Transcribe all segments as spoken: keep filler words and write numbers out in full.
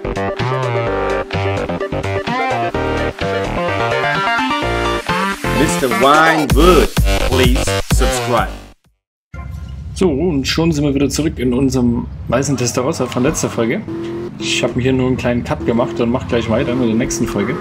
Mister Winewood, please subscribe. So, und schon sind wir wieder zurück in unserem weißen Testarossa von letzter Folge. Ich habe mir hier nur einen kleinen Cut gemacht und mache gleich weiter mit der nächsten Folge.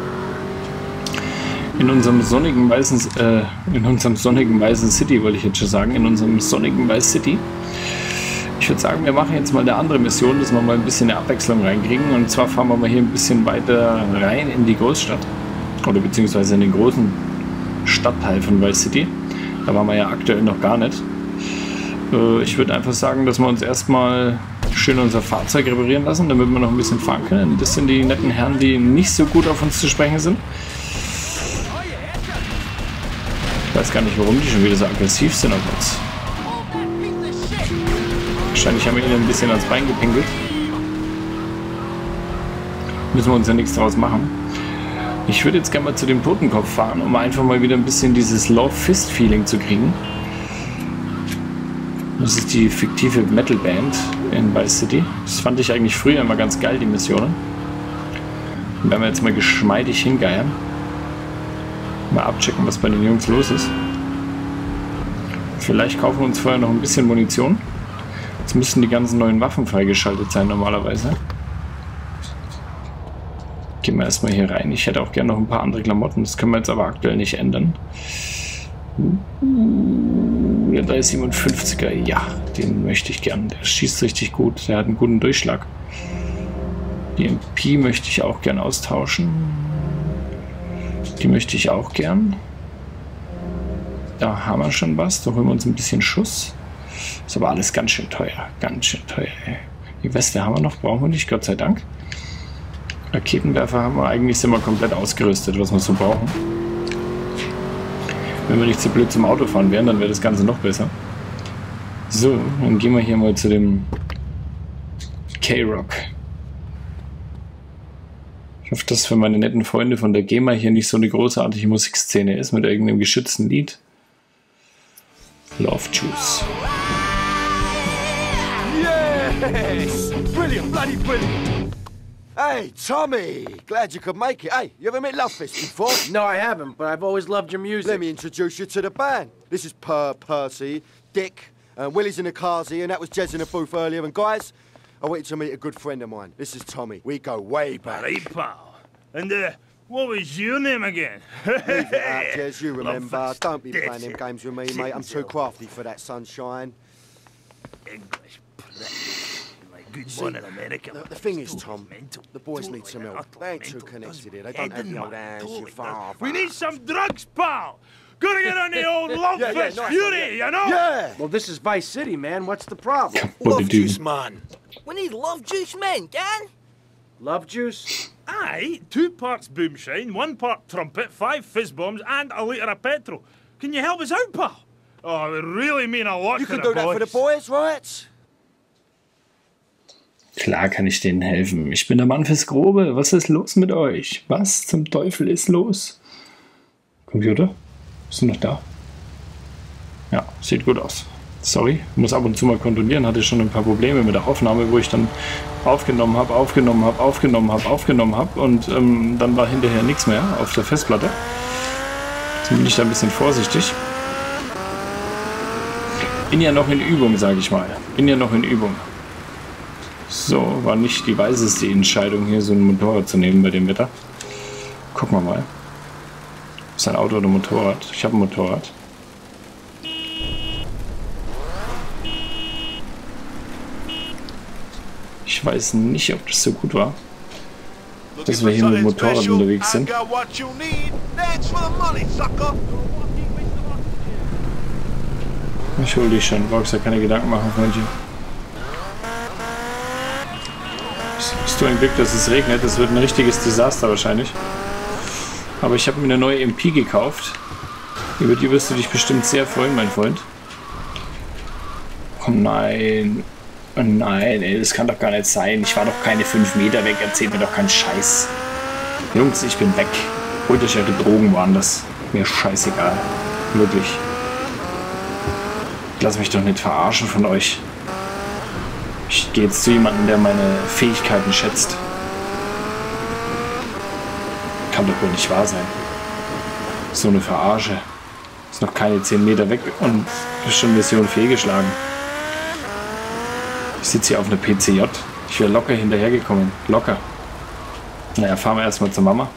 In unserem sonnigen weißen, äh, in unserem sonnigen weißen City, wollte ich jetzt schon sagen, in unserem sonnigen Weiß City. Ich würde sagen, wir machen jetzt mal eine andere Mission, dass wir mal ein bisschen eine Abwechslung reinkriegen. Und zwar fahren wir mal hier ein bisschen weiter rein in die Großstadt. Oder beziehungsweise in den großen Stadtteil von Vice City. Da waren wir ja aktuell noch gar nicht. Äh, ich würde einfach sagen, dass wir uns erstmal schön unser Fahrzeug reparieren lassen, damit wir noch ein bisschen fahren können. Das sind die netten Herren, die nicht so gut auf uns zu sprechen sind. Ich weiß gar nicht, warum die schon wieder so aggressiv sind auf uns. Wahrscheinlich haben wir ihnen ein bisschen ans Bein gepinkelt. Müssen wir uns ja nichts draus machen. Ich würde jetzt gerne mal zu dem Totenkopf fahren, um einfach mal wieder ein bisschen dieses Love-Fist-Feeling zu kriegen. Das ist die fiktive Metal-Band in Vice City. Das fand ich eigentlich früher immer ganz geil, die Missionen. Und werden wir jetzt mal geschmeidig hingeiern. Mal abchecken, was bei den Jungs los ist. Vielleicht kaufen wir uns vorher noch ein bisschen Munition. Jetzt müssten die ganzen neuen Waffen freigeschaltet sein normalerweise. Gehen wir erstmal hier rein. Ich hätte auch gerne noch ein paar andere Klamotten. Das können wir jetzt aber aktuell nicht ändern. Der drei siebenundfünfziger, ja, den möchte ich gern. Der schießt richtig gut. Der hat einen guten Durchschlag. Die M P möchte ich auch gern austauschen. Die möchte ich auch gern. Da haben wir schon was. Da holen wir uns ein bisschen Schuss. Ist aber alles ganz schön teuer. Ganz schön teuer, ey. Die Weste haben wir noch, brauchen wir nicht, Gott sei Dank. Raketenwerfer haben wir, eigentlich sind wir komplett ausgerüstet, was wir so brauchen. Wenn wir nicht zu blöd zum Autofahren wären, dann wäre das Ganze noch besser. So, dann gehen wir hier mal zu dem K-Rock. Ich hoffe, dass für meine netten Freunde von der GEMA hier nicht so eine großartige Musikszene ist mit irgendeinem geschützten Lied. Love Juice. Yes! Brilliant, bloody brilliant! Hey, Tommy! Glad you could make it. Hey, you ever met Love Fist before? No, I haven't, but I've always loved your music. Let me introduce you to the band. This is Per Percy, Dick, and Willie's in the cars here, and that was Jez in the booth earlier. And guys, I want you to meet a good friend of mine. This is Tommy. We go way back. Hey, pal. And, uh, what was your name again? Leave it out, Jez, you remember. Don't be playing them games with me, mate. I'm too crafty for that sunshine. English play. Good See, one in America. The, the thing is, Tom, the boys need some help. They ain't too connected here. They don't have the old hands, your father. We need some drugs, pal. Gotta get on the old Love yeah, yeah, Fist nice Fury, one, yeah. you know? Yeah! Well, this is Vice City, man. What's the problem? Love juice, man. We need love juice men, gang. Love juice? Aye, two parts boomshine, one part trumpet, five fizz bombs, and a litre of petrol. Can you help us out, pal? Oh, it would really mean a lot You to can the do that boys. for the boys, right? Klar kann ich denen helfen. Ich bin der Mann fürs Grobe. Was ist los mit euch? Was zum Teufel ist los? Computer? Bist du noch da? Ja, sieht gut aus. Sorry, muss ab und zu mal kontrollieren. Hatte schon ein paar Probleme mit der Aufnahme, wo ich dann aufgenommen habe, aufgenommen habe, aufgenommen habe, aufgenommen habe und ähm, dann war hinterher nichts mehr auf der Festplatte. Jetzt bin ich da ein bisschen vorsichtig. Bin ja noch in Übung, sage ich mal. Bin ja noch in Übung. So, war nicht die weiseste Entscheidung, hier so ein Motorrad zu nehmen bei dem Wetter. Gucken wir mal. Ist ein Auto oder ein Motorrad? Ich habe ein Motorrad. Ich weiß nicht, ob das so gut war, dass wir hier mit dem Motorrad unterwegs sind. Ich hol dich schon, brauchst ja keine Gedanken machen, Freundchen. Bist du ein Glück, dass es regnet? Das wird ein richtiges Desaster wahrscheinlich. Aber ich habe mir eine neue M P gekauft. Über die wirst du dich bestimmt sehr freuen, mein Freund. Oh nein. Oh nein, ey, das kann doch gar nicht sein. Ich war doch keine fünf Meter weg. Erzählt mir doch keinen Scheiß. Jungs, ich bin weg. Holt euch eure Drogen woanders. Mir scheißegal. Wirklich. Lass mich doch nicht verarschen von euch. Ich gehe jetzt zu jemandem, der meine Fähigkeiten schätzt. kann doch wohl nicht wahr sein. So eine Verarsche. Ist noch keine zehn Meter weg und ist schon Mission fehlgeschlagen. Ich sitze hier auf einer P C J. Ich wäre locker hinterhergekommen. Locker. Naja, fahren wir erstmal zur Mama.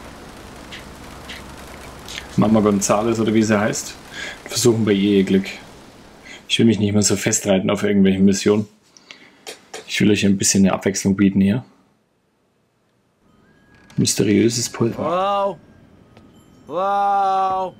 Mama Gonzales oder wie sie heißt. Versuchen bei ihr ihr Glück. Ich will mich nicht mehr so festreiten auf irgendwelchen Missionen. Ich will euch ein bisschen eine Abwechslung bieten hier. Mysteriöses Pulver. Hello? Hello?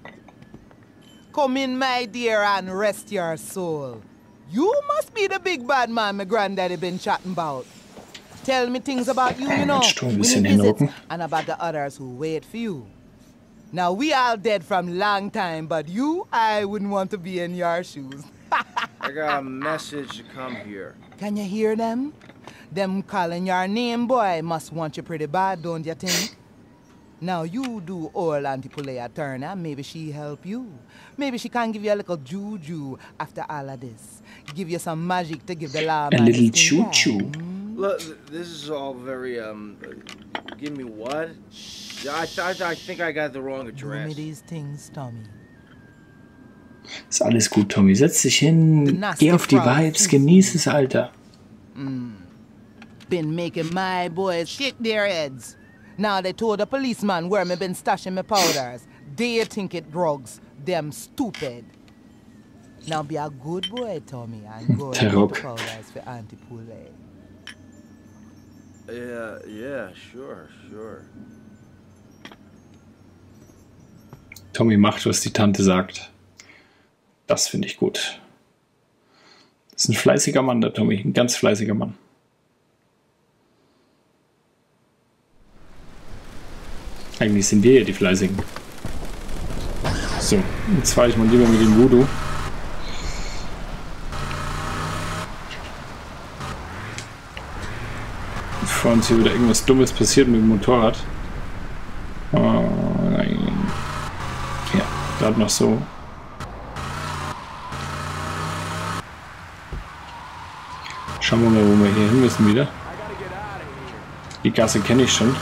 Come in, my dear, and rest your soul. You must be the big bad man my granddaddy been chatting about. Tell me things about you, you know, Sturm, when bisschen you visit, hinhocken. and about the others who wait for you. Now, we all dead from long time, but you, I wouldn't want to be in your shoes. I got a message to come here. Can you hear them? Them calling your name, boy, must want you pretty bad, don't you think? Now you do old Auntie Pulea Turner, maybe she help you. Maybe she can give you a little juju after all of this. Give you some magic to give the law. A little choo-choo. Look, th- this is all very, um... uh, give me what? I, th- I think I got the wrong Do me address. these things, Tommy. Ist alles gut, Tommy. Setz dich hin, geh auf die Vibes, genieß es, Alter. Been making my boys shake their heads. Now they told the policeman where me been stashing my powders. They think it drugs. Them stupid. Now be a good boy, Tommy, and go and get Terok. the powders for Auntie Pule. Yeah, yeah, sure, sure. Tommy macht, was die Tante sagt. Das finde ich gut. Das ist ein fleißiger Mann, der Tommy. Ein ganz fleißiger Mann. Eigentlich sind wir ja die Fleißigen. So, jetzt fahre ich mal lieber mit dem Voodoo. Bevor uns hier wieder irgendwas Dummes passiert mit dem Motorrad. Oh, nein. Ja, gerade noch so. Schauen wir mal, wo wir hier hin müssen wieder. Die Gasse kenne ich schon.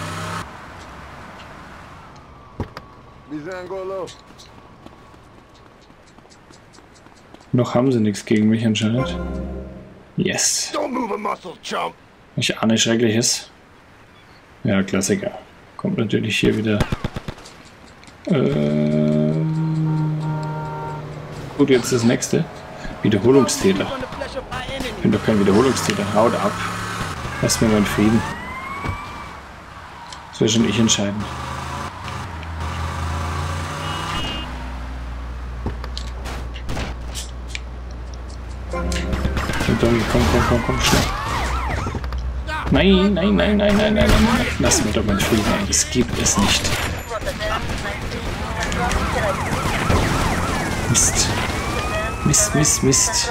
Noch haben sie nichts gegen mich anscheinend. Yes. Ich ahne Schreckliches. Ja, Klassiker. Kommt natürlich hier wieder. Äh, gut, jetzt das nächste. Wiederholungstäter. Ich bin doch kein Wiederholungstäter. Haut ab. Lass mir meinen Frieden. Das will schon ich entscheiden. Komm, komm, komm, komm, schnell. Nein, nein, nein, nein, nein, nein, nein, nein. Lass mir doch meinen Frieden ein. Das gibt es nicht. Mist. Mist, Mist, Mist.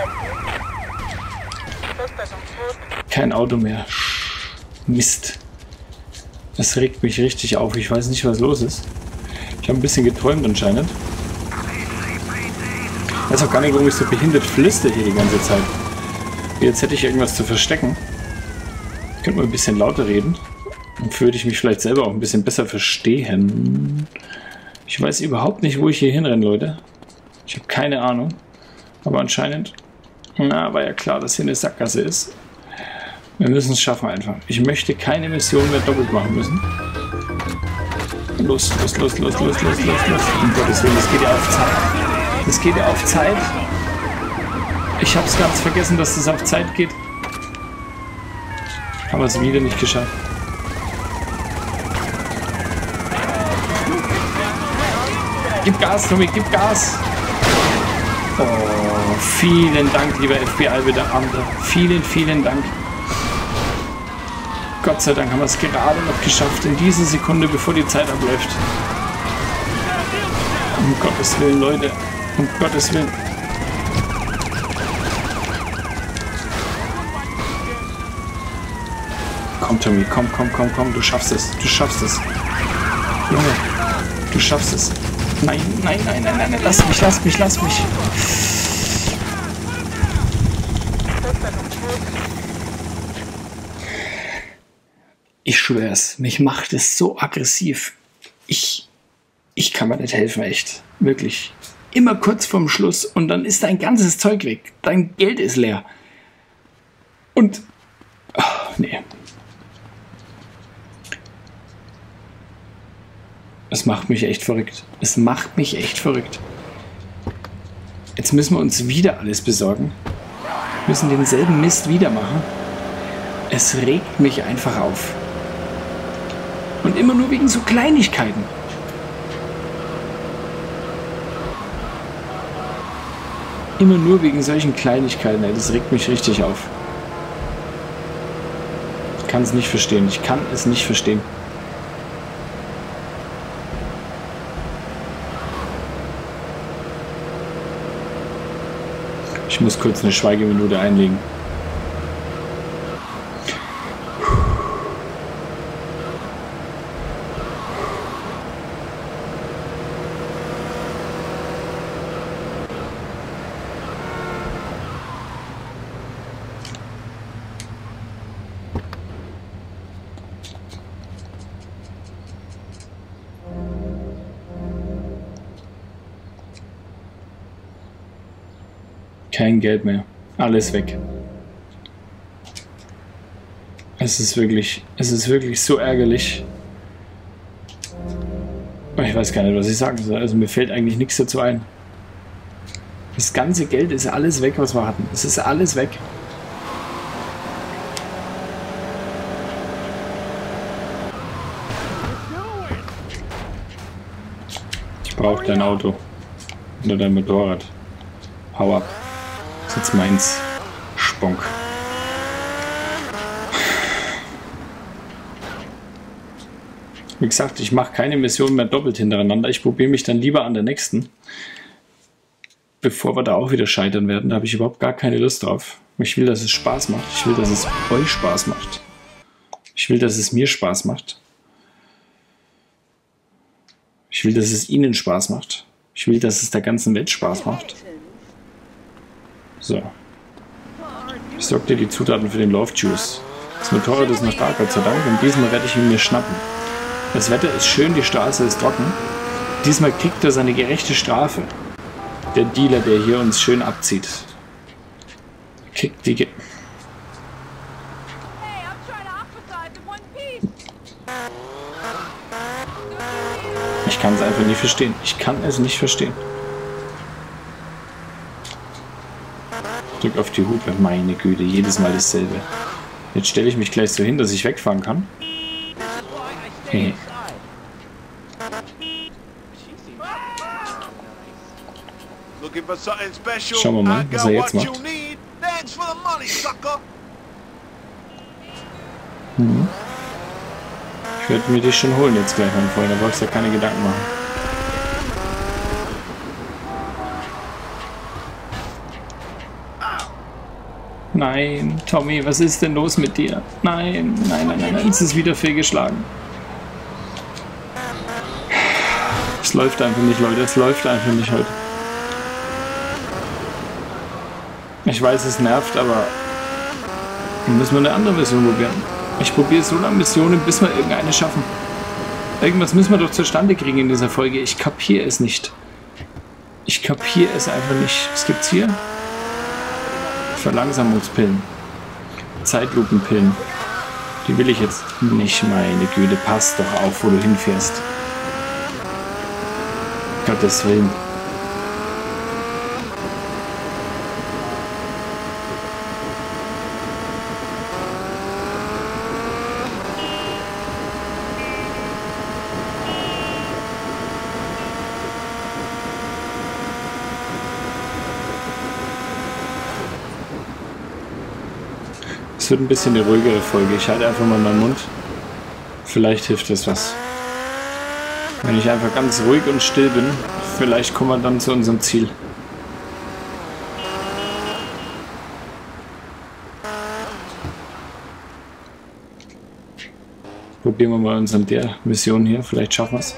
Kein Auto mehr. Mist. Das regt mich richtig auf. Ich weiß nicht, was los ist. Ich habe ein bisschen geträumt anscheinend. Ich weiß auch gar nicht, warum ich so behindert flüster hier die ganze Zeit. Jetzt hätte ich irgendwas zu verstecken. Ich könnte mal ein bisschen lauter reden. Dann würde ich mich vielleicht selber auch ein bisschen besser verstehen. Ich weiß überhaupt nicht, wo ich hier hinrenne, Leute. Ich habe keine Ahnung. Aber anscheinend, na, war ja klar, dass hier eine Sackgasse ist. Wir müssen es schaffen einfach. Ich möchte keine Mission mehr doppelt machen müssen. Los, los, los, los, los, los, los, los. Um Gottes Willen, das geht ja auf Zeit. Das geht ja auf Zeit. Ich hab's ganz vergessen, dass das auf Zeit geht. Haben wir es wieder nicht geschafft. Gib Gas, Tommy, gib Gas! Oh, vielen Dank, lieber F B I-Beamter. Vielen, vielen Dank. Gott sei Dank haben wir es gerade noch geschafft, in dieser Sekunde, bevor die Zeit abläuft. Um Gottes Willen, Leute. Um Gottes Willen. Komm, Tommy, komm, komm, komm, komm. Du schaffst es. Du schaffst es. Junge, du schaffst es. Nein, nein, nein, nein, nein, nein. Lass mich, lass mich, lass mich. Ich schwör's, mich macht es so aggressiv. Ich, ich kann mir nicht helfen, echt. Wirklich. Immer kurz vorm Schluss und dann ist dein ganzes Zeug weg. Dein Geld ist leer. Und... Oh, nee. Es macht mich echt verrückt. Es macht mich echt verrückt. Jetzt müssen wir uns wieder alles besorgen. Wir müssen denselben Mist wieder machen. Es regt mich einfach auf. Und immer nur wegen so Kleinigkeiten. Immer nur wegen solchen Kleinigkeiten. Ey, das regt mich richtig auf. Ich kann es nicht verstehen. Ich kann es nicht verstehen. Ich muss kurz eine Schweigeminute einlegen. Kein Geld mehr. Alles weg. Es ist wirklich, es ist wirklich so ärgerlich. Ich weiß gar nicht, was ich sagen soll. Also mir fällt eigentlich nichts dazu ein. Das ganze Geld ist alles weg, was wir hatten. Es ist alles weg. Ich brauche dein Auto. Oder dein Motorrad. Hau ab. Das ist jetzt meins. Spunk. Wie gesagt, ich mache keine Mission mehr doppelt hintereinander. Ich probiere mich dann lieber an der nächsten. Bevor wir da auch wieder scheitern werden. Da habe ich überhaupt gar keine Lust drauf. Ich will, dass es Spaß macht. Ich will, dass es euch Spaß macht. Ich will, dass es mir Spaß macht. Ich will, dass es ihnen Spaß macht. Ich will, dass es der ganzen Welt Spaß macht. So. Ich sorge dir die Zutaten für den Love Juice. Das Motorrad ist noch da, Gott sei Dank. Und diesmal werde ich ihn mir schnappen. Das Wetter ist schön, die Straße ist trocken. Diesmal kriegt er seine gerechte Strafe. Der Dealer, der hier uns schön abzieht. Kriegt die... Ge ich kann es einfach nicht verstehen. Ich kann es nicht verstehen. Drück auf die Hupe. Meine Güte, jedes Mal dasselbe. Jetzt stelle ich mich gleich so hin, dass ich wegfahren kann. Hey. Schauen wir mal, was er jetzt macht. Mhm. Ich werde mir dich schon holen jetzt gleich, mein Freund. Da brauchst du ja keine Gedanken machen. Nein, Tommy, was ist denn los mit dir? Nein, nein, nein, nein, nein, es ist wieder fehlgeschlagen. Es läuft einfach nicht, Leute, es läuft einfach nicht heute. Ich weiß, es nervt, aber müssen wir eine andere Mission probieren. Ich probiere so lange Missionen, bis wir irgendeine schaffen. Irgendwas müssen wir doch zustande kriegen in dieser Folge. Ich kapiere es nicht. Ich kapiere es einfach nicht. Was gibt's hier? Verlangsamungspillen. Zeitlupenpillen. Die will ich jetzt nicht, meine Güte. Passt doch auf, wo du hinfährst. Gottes Willen. Es wird ein bisschen eine ruhigere Folge. Ich halte einfach mal meinen Mund. Vielleicht hilft das was. Wenn ich einfach ganz ruhig und still bin, vielleicht kommen wir dann zu unserem Ziel. Probieren wir mal uns an der Mission hier. Vielleicht schaffen wir es.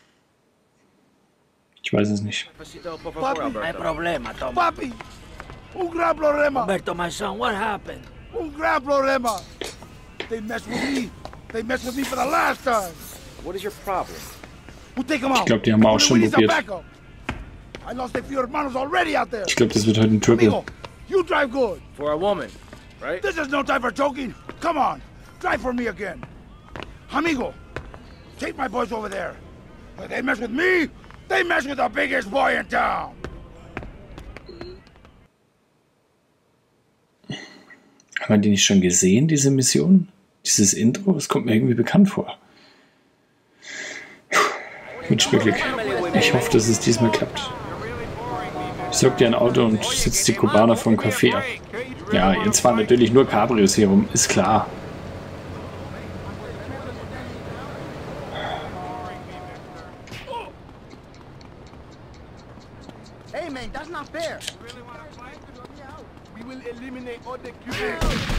Ich weiß es nicht. Papi, hay problema, Tommy. Papi, Un gran problema. Alberto, my son, what happened? Un gran problema. They messed with me. They messed with me for the last time. What is your problem? We'll take them out. Ich glaube, die haben wir auch schon probiert. I lost a few hermanos already out there. Ich glaube, das wird heute ein Triple. Amigo, you drive good. For a woman, right? This is no time for joking. Come on, drive for me again. Amigo, take my boys over there. If they mess with me, they mess with the biggest boy in town. Haben wir die nicht schon gesehen, diese Mission? Dieses Intro? Das kommt mir irgendwie bekannt vor. Ich wünsche mir Glück. Ich hoffe, dass es diesmal klappt. Besorgt dir ein Auto und sitzt die Kubaner vom Café ab. Ja, jetzt fahren natürlich nur Cabrios hier rum, ist klar. Hey man, that's not fair. We will eliminate all the Cubans.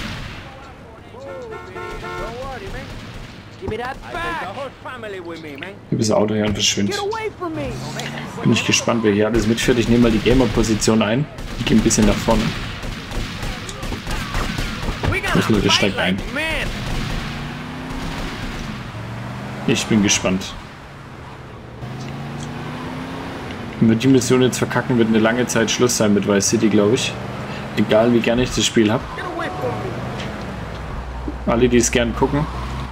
Don't worry, man. Give me that back. I take the whole family with me, man. Gib das Auto her und verschwindet. Get away from me. Bin ich gespannt, wer hier alles mitführt. Ich nehme mal die Gamer-Position ein. Ich gehe ein bisschen nach vorne. Los Leute, steigt ein. Ich bin gespannt. Wenn wir die Mission jetzt verkacken, wird eine lange Zeit Schluss sein mit Vice City, glaube ich. Egal wie gerne ich das Spiel habe. Alle, die es gern gucken,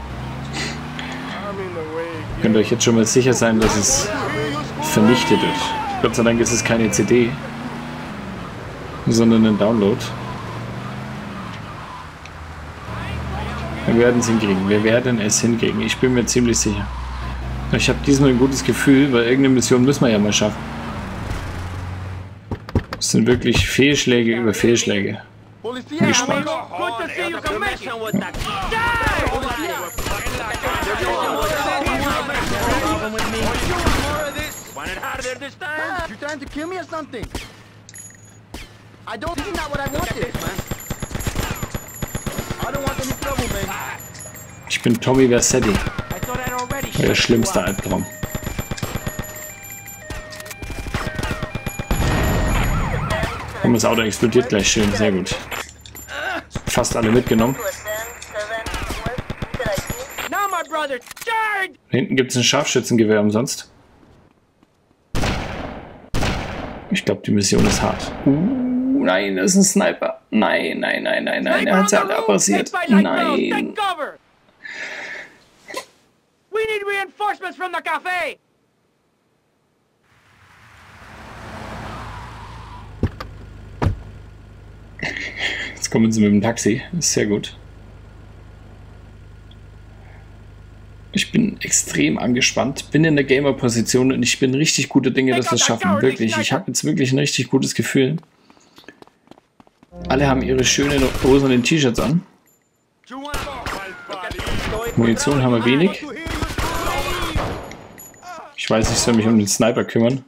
könnt euch jetzt schon mal sicher sein, dass es vernichtet wird. Gott sei Dank ist es keine C D, sondern ein Download. Wir werden es hinkriegen. Wir werden es hinkriegen. Ich bin mir ziemlich sicher. Ich habe diesmal ein gutes Gefühl, weil irgendeine Mission müssen wir ja mal schaffen. Es sind wirklich Fehlschläge über Fehlschläge. Bin gespannt. You're trying to kill me or something? I don't think not what I wanted. I don't want any trouble, man. Ich bin Tommy Vercetti. Der schlimmste Albtraum. Und das Auto explodiert gleich schön, sehr gut. Fast alle mitgenommen. Da hinten gibt es ein Scharfschützengewehr umsonst. Ich glaube, die Mission ist hart. Uh, nein, das ist ein Sniper. Nein, nein, nein, nein, nein, er hat es halt abrasiert. Nein. We need reinforcements from the cafe. Jetzt kommen sie mit dem Taxi. Ist sehr gut. Ich bin extrem angespannt. Bin in der Gamer-Position und ich bin richtig gute Dinge, dass wir es schaffen. Wirklich. Ich habe jetzt wirklich ein richtig gutes Gefühl. Alle haben ihre schönen rosanen T-Shirts an. Munition haben wir wenig. Ich weiß, ich soll mich um den Sniper kümmern.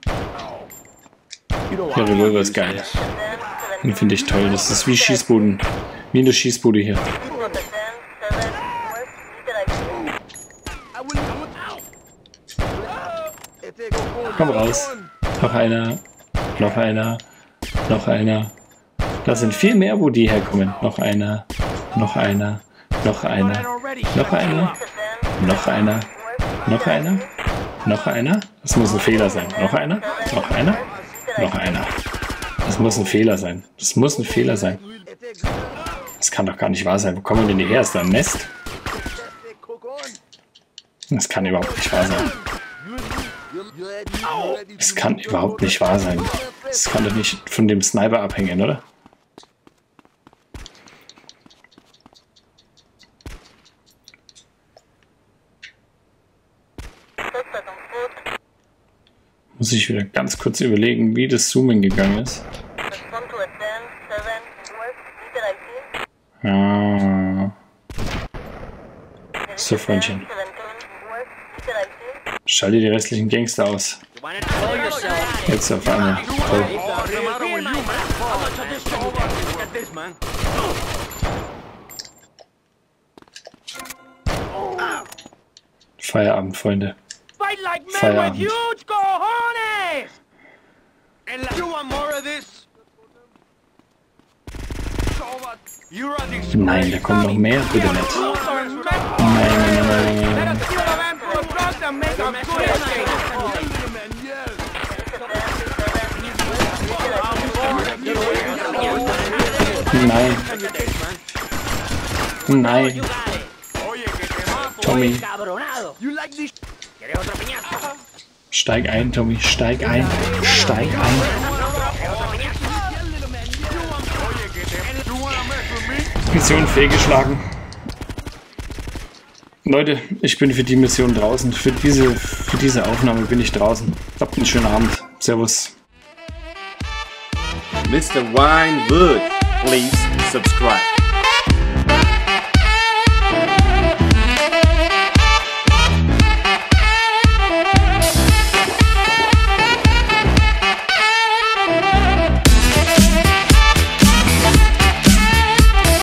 Der Revolver ist geil. Den finde ich toll. Das ist wie Schießbuden. Wie in der Schießbude hier. Komm raus. Noch einer. Noch einer. Noch einer. Da sind viel mehr, wo die herkommen. Noch einer. Noch einer. Noch einer. Noch einer. Noch einer. Noch einer. Noch einer. Das muss ein Fehler sein. Noch einer. Noch einer. Noch einer. Das muss ein Fehler sein. Das muss ein Fehler sein. Das kann doch gar nicht wahr sein. Wo kommen denn die her? Ist da ein Nest? Das kann überhaupt nicht wahr sein. Das kann überhaupt nicht wahr sein. Das kann doch nicht von dem Sniper abhängen, oder? Muss ich wieder ganz kurz überlegen, wie das Zoomen gegangen ist. Ja. So, Freundchen. Schalte die restlichen Gangster aus. Jetzt auf einmal. Toll. Feierabend, Freunde. Feierabend. Nein, da kommen noch mehr, bitte nicht. Nein, nein, nein, nein. Nein. Nein. Tommy. Steig ein, Tommy. Steig ein. Steig ein. Mission fehlgeschlagen. Leute, ich bin für die Mission draußen. Für diese, für diese Aufnahme bin ich draußen. Habt einen schönen Abend. Servus. Mister Winewood, please subscribe.